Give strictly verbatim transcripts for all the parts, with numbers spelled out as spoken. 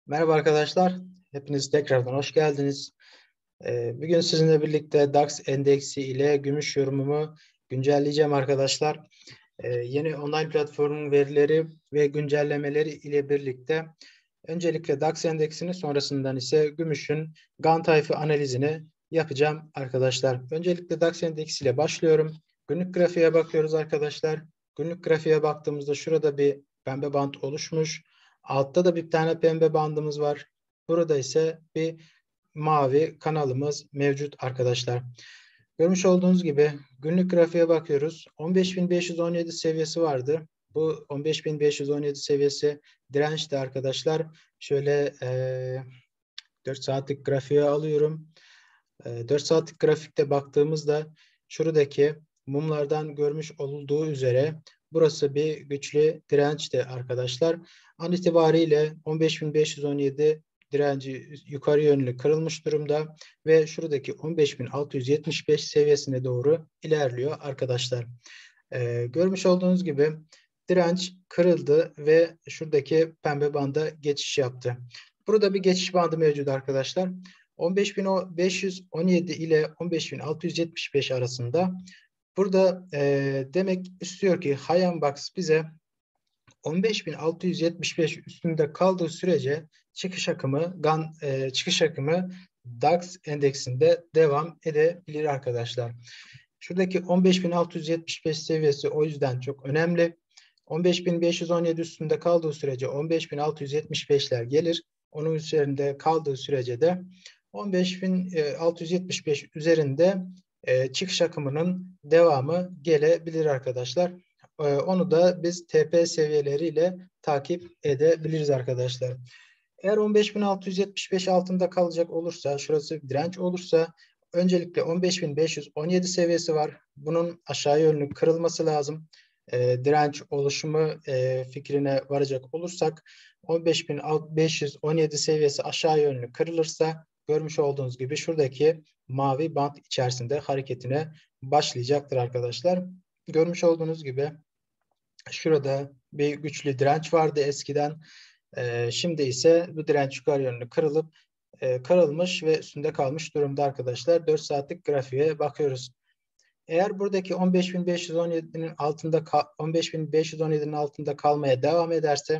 Merhaba arkadaşlar. Hepiniz tekrardan hoş geldiniz. Ee, bugün sizinle birlikte DAX endeksi ile gümüş yorumumu güncelleyeceğim arkadaşlar. Ee, yeni online platformun verileri ve güncellemeleri ile birlikte öncelikle DAX endeksini, sonrasından ise gümüşün Gantt tayfı analizini yapacağım arkadaşlar. Öncelikle DAX endeksi ile başlıyorum. Günlük grafiğe bakıyoruz arkadaşlar. Günlük grafiğe baktığımızda şurada bir pembe band oluşmuş. Altta da bir tane pembe bandımız var. Burada ise bir mavi kanalımız mevcut arkadaşlar. Görmüş olduğunuz gibi günlük grafiğe bakıyoruz. on beş bin beş yüz on yedi seviyesi vardı. Bu on beş bin beş yüz on yedi seviyesi dirençti arkadaşlar. Şöyle e, dört saatlik grafiğe alıyorum. E, dört saatlik grafikte baktığımızda şuradaki mumlardan görmüş olduğu üzere burası bir güçlü dirençti arkadaşlar. An itibariyle on beş bin beş yüz on yedi direnci yukarı yönlü kırılmış durumda ve şuradaki on beş bin altı yüz yetmiş beş seviyesine doğru ilerliyor arkadaşlar. Ee, görmüş olduğunuz gibi direnç kırıldı ve şuradaki pembe banda geçiş yaptı. Burada bir geçiş bandı mevcut arkadaşlar. on beş bin beş yüz on yedi ile on beş bin altı yüz yetmiş beş arasında. Burada e, demek istiyor ki Hayan Box bize on beş bin altı yüz yetmiş beş üstünde kaldığı sürece çıkış akımı GAN e, çıkış akımı DAX endeksinde devam edebilir arkadaşlar. Şuradaki on beş bin altı yüz yetmiş beş seviyesi o yüzden çok önemli. on beş bin beş yüz on yedi üstünde kaldığı sürece on beş bin altı yüz yetmiş beşler gelir. Onun üzerinde kaldığı sürece de on beş bin altı yüz yetmiş beş üzerinde e, çıkış akımının devamı gelebilir arkadaşlar. E, onu da biz T P seviyeleriyle takip edebiliriz arkadaşlar. Eğer on beş bin altı yüz yetmiş beş altında kalacak olursa, şurası direnç olursa öncelikle on beş bin beş yüz on yedi seviyesi var. Bunun aşağı yönlü kırılması lazım. E, direnç oluşumu e, fikrine varacak olursak on beş bin beş yüz on yedi seviyesi aşağı yönlü kırılırsa görmüş olduğunuz gibi şuradaki mavi bant içerisinde hareketine başlayacaktır arkadaşlar. Görmüş olduğunuz gibi şurada bir güçlü direnç vardı eskiden. Ee, şimdi ise bu direnç yukarı yönlü kırılıp e, kırılmış ve üstünde kalmış durumda arkadaşlar. dört saatlik grafiğe bakıyoruz. Eğer buradaki on beş bin beş yüz on yedinin altında on beş bin beş yüz on yedinin altında kalmaya devam ederse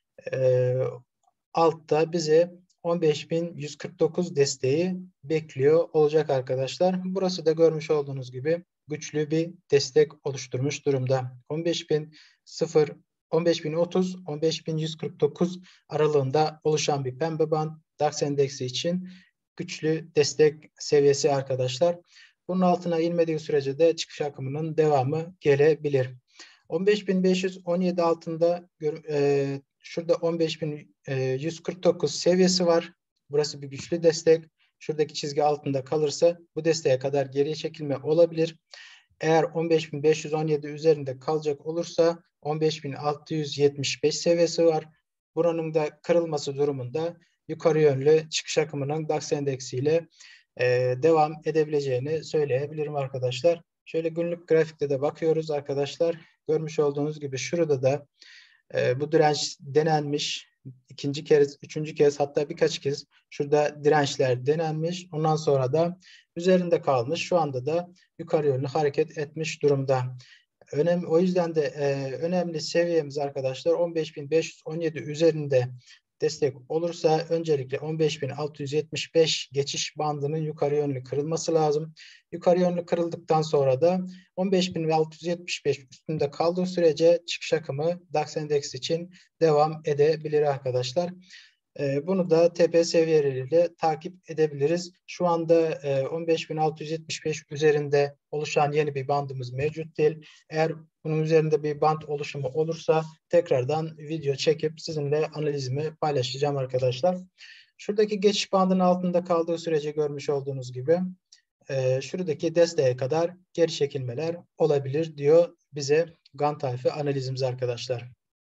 e, altta bize on beş bin yüz kırk dokuz desteği bekliyor olacak arkadaşlar. Burası da görmüş olduğunuz gibi güçlü bir destek oluşturmuş durumda. on beş bin sıfır on beş bin otuz on beş bin yüz kırk dokuz aralığında oluşan bir pembe band DAX endeksi için güçlü destek seviyesi arkadaşlar. Bunun altına inmediği sürece de çıkış akımının devamı gelebilir. on beş bin beş yüz on yedi altında e, şurada on beş bin yüz kırk dokuz seviyesi var. Burası bir güçlü destek. Şuradaki çizgi altında kalırsa bu desteğe kadar geriye çekilme olabilir. Eğer on beş bin beş yüz on yedi üzerinde kalacak olursa on beş bin altı yüz yetmiş beş seviyesi var. Buranın da kırılması durumunda yukarı yönlü çıkış akımının DAX endeksiyle e, devam edebileceğini söyleyebilirim arkadaşlar. Şöyle günlük grafikte de bakıyoruz arkadaşlar. Görmüş olduğunuz gibi şurada da e, bu direnç denenmiş. İkinci kez, üçüncü kez hatta birkaç kez şurada dirençler denenmiş. Ondan sonra da üzerinde kalmış. Şu anda da yukarı yönlü hareket etmiş durumda. Önemli, o yüzden de e, önemli seviyemiz arkadaşlar on beş bin beş yüz on yedi üzerinde destek olursa öncelikle on beş bin altı yüz yetmiş beş geçiş bandının yukarı yönlü kırılması lazım. Yukarı yönlü kırıldıktan sonra da on beş bin altı yüz yetmiş beş üstünde kaldığı sürece çıkış akımı DAX endeks için devam edebilir arkadaşlar. Bunu da T P seviyeleriyle takip edebiliriz. Şu anda on beş bin altı yüz yetmiş beş üzerinde oluşan yeni bir bandımız mevcut değil. Eğer bunun üzerinde bir band oluşumu olursa tekrardan video çekip sizinle analizimi paylaşacağım arkadaşlar. Şuradaki geçiş bandının altında kaldığı sürece görmüş olduğunuz gibi şuradaki desteğe kadar geri çekilmeler olabilir diyor bize Gantt tayfı analizimiz arkadaşlar.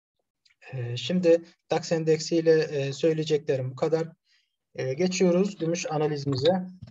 Şimdi DAX endeksiyle söyleyeceklerim bu kadar. Geçiyoruz gümüş analizimize.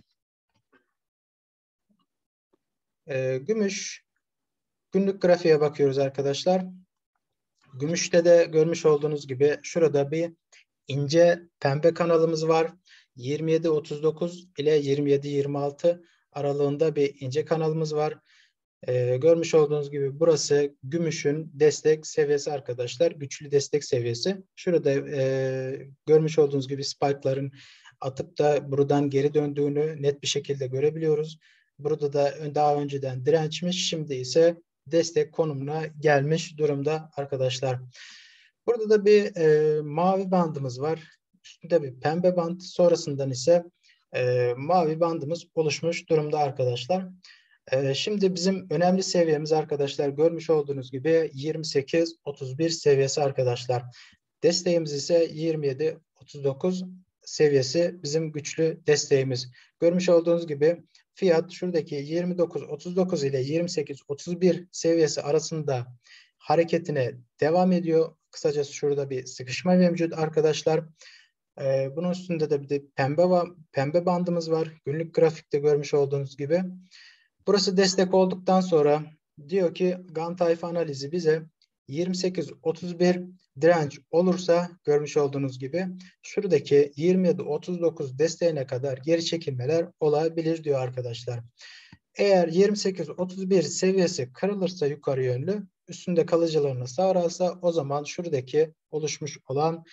Gümüş günlük grafiğe bakıyoruz arkadaşlar. Gümüşte de görmüş olduğunuz gibi şurada bir ince pembe kanalımız var. yirmi yedi otuz dokuz ile yirmi yedi yirmi altı aralığında bir ince kanalımız var. Ee, görmüş olduğunuz gibi burası gümüşün destek seviyesi arkadaşlar. Güçlü destek seviyesi. Şurada e, görmüş olduğunuz gibi spike'ların atıp da buradan geri döndüğünü net bir şekilde görebiliyoruz. Burada da daha önceden dirençmiş. Şimdi ise destek konumuna gelmiş durumda arkadaşlar. Burada da bir e, mavi bandımız var. Üstünde bir pembe band. Sonrasından ise e, mavi bandımız oluşmuş durumda arkadaşlar. Ee, şimdi bizim önemli seviyemiz arkadaşlar görmüş olduğunuz gibi yirmi sekiz otuz bir seviyesi arkadaşlar. Desteğimiz ise yirmi yedi otuz dokuz seviyesi bizim güçlü desteğimiz. Görmüş olduğunuz gibi fiyat şuradaki yirmi dokuz otuz dokuz ile yirmi sekiz otuz bir seviyesi arasında hareketine devam ediyor. Kısacası şurada bir sıkışma mevcut arkadaşlar. Ee, bunun üstünde de bir de pembe, pembe bandımız var. Günlük grafikte görmüş olduğunuz gibi. Burası destek olduktan sonra diyor ki Gantt tayfa analizi bize yirmi sekiz otuz bir direnç olursa görmüş olduğunuz gibi şuradaki yirmi yedi otuz dokuz desteğine kadar geri çekilmeler olabilir diyor arkadaşlar. Eğer yirmi sekiz otuz bir seviyesi kırılırsa yukarı yönlü üstünde kalıcılığını sağlarsa o zaman şuradaki oluşmuş olan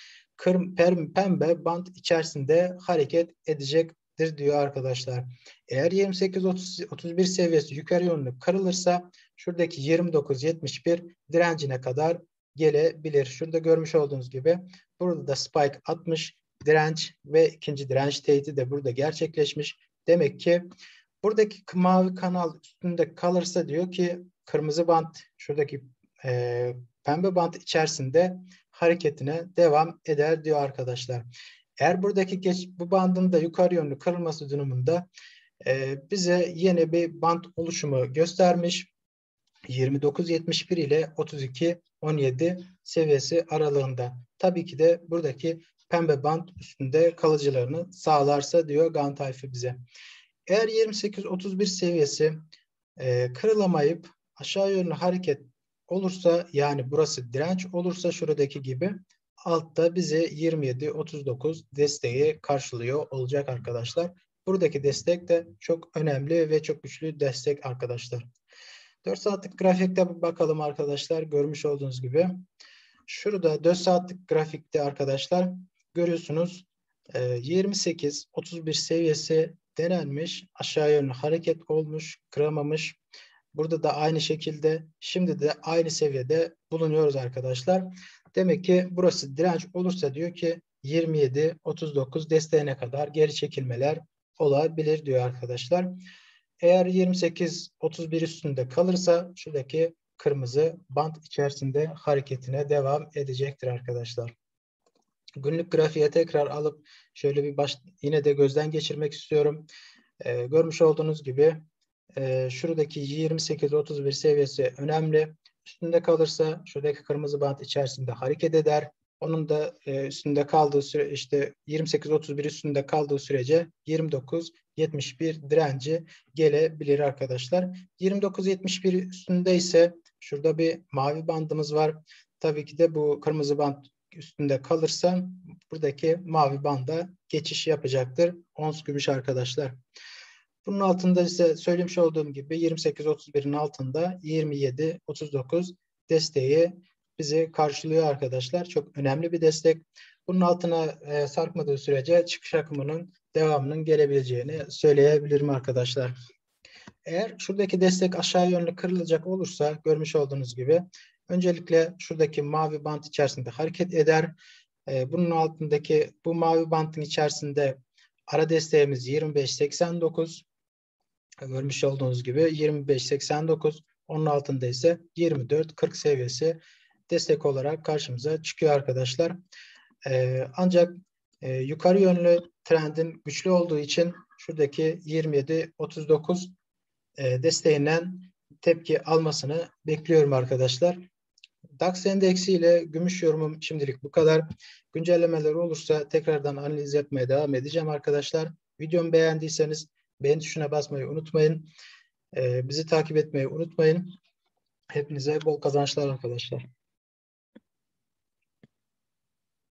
pembe bant içerisinde hareket edecektir diyor arkadaşlar. Eğer yirmi sekiz otuz bir seviyesi yukarı yönlü kırılırsa şuradaki yirmi dokuz yetmiş bir direncine kadar gelebilir. Şurada görmüş olduğunuz gibi burada da spike atmış direnç ve ikinci direnç teyidi de burada gerçekleşmiş. Demek ki buradaki mavi kanal üstünde kalırsa diyor ki kırmızı bant şuradaki e, pembe bant içerisinde hareketine devam eder diyor arkadaşlar. Eğer buradaki geç, bu bandın da yukarı yönlü kırılması durumunda e, bize yeni bir band oluşumu göstermiş. yirmi dokuz yetmiş bir ile otuz iki on yedi seviyesi aralığında. Tabii ki de buradaki pembe band üstünde kalıcılarını sağlarsa diyor Gantt tayfa bize. Eğer yirmi sekiz otuz bir seviyesi e, kırılamayıp aşağı yönlü hareket olursa yani burası direnç olursa şuradaki gibi altta bize yirmi yedi otuz dokuz desteği karşılıyor olacak arkadaşlar. Buradaki destek de çok önemli ve çok güçlü destek arkadaşlar. dört saatlik grafikte bakalım arkadaşlar. Görmüş olduğunuz gibi. Şurada dört saatlik grafikte arkadaşlar görüyorsunuz yirmi sekiz otuz bir seviyesi denenmiş. Aşağı yönlü hareket olmuş, kıramamış. Burada da aynı şekilde şimdi de aynı seviyede bulunuyoruz arkadaşlar. Demek ki burası direnç olursa diyor ki yirmi yedi otuz dokuz desteğine kadar geri çekilmeler olabilir diyor arkadaşlar. Eğer yirmi sekiz otuz bir üstünde kalırsa şuradaki kırmızı bant içerisinde hareketine devam edecektir arkadaşlar. Günlük grafiğe tekrar alıp şöyle bir baş, yine de gözden geçirmek istiyorum. Ee, görmüş olduğunuz gibi e, şuradaki yirmi sekiz otuz bir seviyesi önemli. Üstünde kalırsa şuradaki kırmızı bant içerisinde hareket eder. Onun da e, üstünde kaldığı süre işte yirmi sekiz otuz bir üstünde kaldığı sürece yirmi dokuz yetmiş bir direnci gelebilir arkadaşlar. yirmi dokuz yetmiş bir üstünde ise şurada bir mavi bandımız var. Tabii ki de bu kırmızı band üstünde kalırsa buradaki mavi banda geçiş yapacaktır. Ons gümüş arkadaşlar. Bunun altında ise söylemiş olduğum gibi yirmi sekiz otuz birin altında yirmi yedi otuz dokuz desteği bizi karşılıyor arkadaşlar. Çok önemli bir destek. Bunun altına e, sarkmadığı sürece çıkış akımının devamının gelebileceğini söyleyebilirim arkadaşlar. Eğer şuradaki destek aşağı yönlü kırılacak olursa görmüş olduğunuz gibi öncelikle şuradaki mavi bant içerisinde hareket eder. E, bunun altındaki bu mavi bantın içerisinde ara desteğimiz yirmi beş seksen dokuz. Görmüş olduğunuz gibi yirmi beş seksen dokuz. Onun altında ise yirmi dört kırk seviyesi destek olarak karşımıza çıkıyor arkadaşlar. E, ancak e, yukarı yönlü trendin güçlü olduğu için şuradaki yirmi yedi otuz dokuz e, desteğinden tepki almasını bekliyorum arkadaşlar. DAX endeksi ile gümüş yorumum şimdilik bu kadar. Güncellemeler olursa tekrardan analiz yapmaya devam edeceğim arkadaşlar. Videomu beğendiyseniz beğen tuşuna basmayı unutmayın. Ee, bizi takip etmeyi unutmayın. Hepinize bol kazançlar arkadaşlar.